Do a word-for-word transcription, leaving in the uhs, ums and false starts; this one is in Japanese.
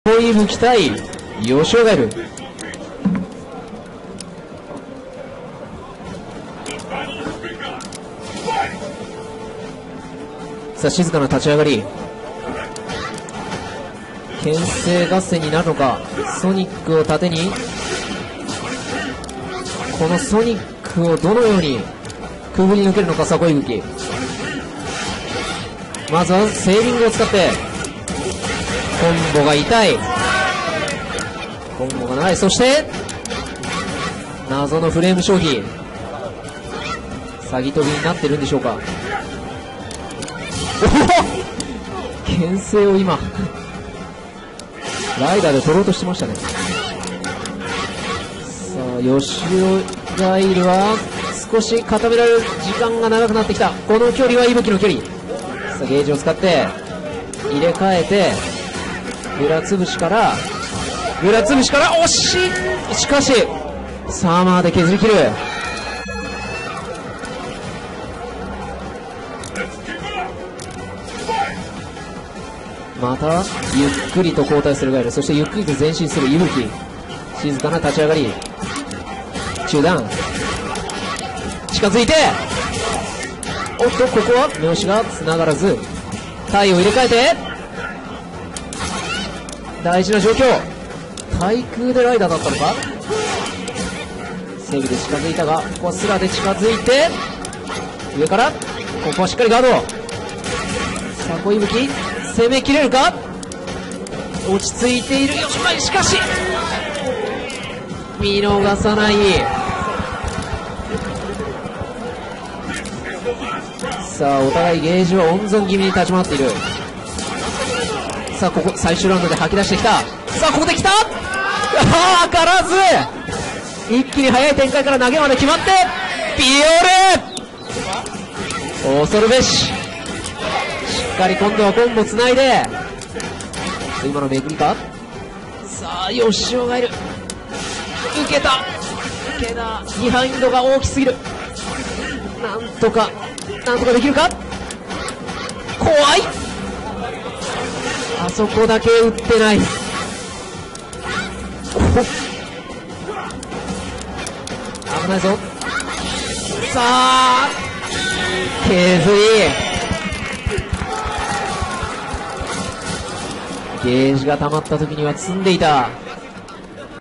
い武器対吉尾がいる。さあ静かな立ち上がり、牽制合戦になるのか。ソニックを盾に、このソニックをどのようにくぐり抜けるのか。さあい武器、まずはセービングを使ってコンボが痛い、コンボがない。そして謎のフレーム消費、詐欺飛びになってるんでしょうか。おお牽制を今ライダーで取ろうとしてましたね。さあ吉尾ガイルは少し固められる時間が長くなってきた。この距離は息吹の距離。さあゲージを使って入れ替えて、グラつぶしからグラつぶしから惜しい。しかしサーマーで削り切る。またゆっくりと後退するガイル、そしてゆっくりと前進する息吹。静かな立ち上がり、中段近づいて、おっとここは目押しがつながらず、体を入れ替えて大事な状況。対空でライダーだったのか。セーブで近づいたが、ここはスラで近づいて上から、ここはしっかりガード。さあ小息吹攻めきれるか。落ち着いている吉村、しかし見逃さない。さあお互いゲージは温存気味に立ち回っている。さあここ最終ラウンドで吐き出してきた。さあここで来た、あー当たらず、一気に速い展開から投げまで決まって、ピオール恐るべし。しっかり今度はコンボつないで、今のめくりか。さあ吉尾がいる、受けた受けた、ビハインドが大きすぎる。なんとかなんとかできるか。怖い、あそこだけ打ってない。危ないぞ。さあ削り、ゲージが溜まった時には積んでいた。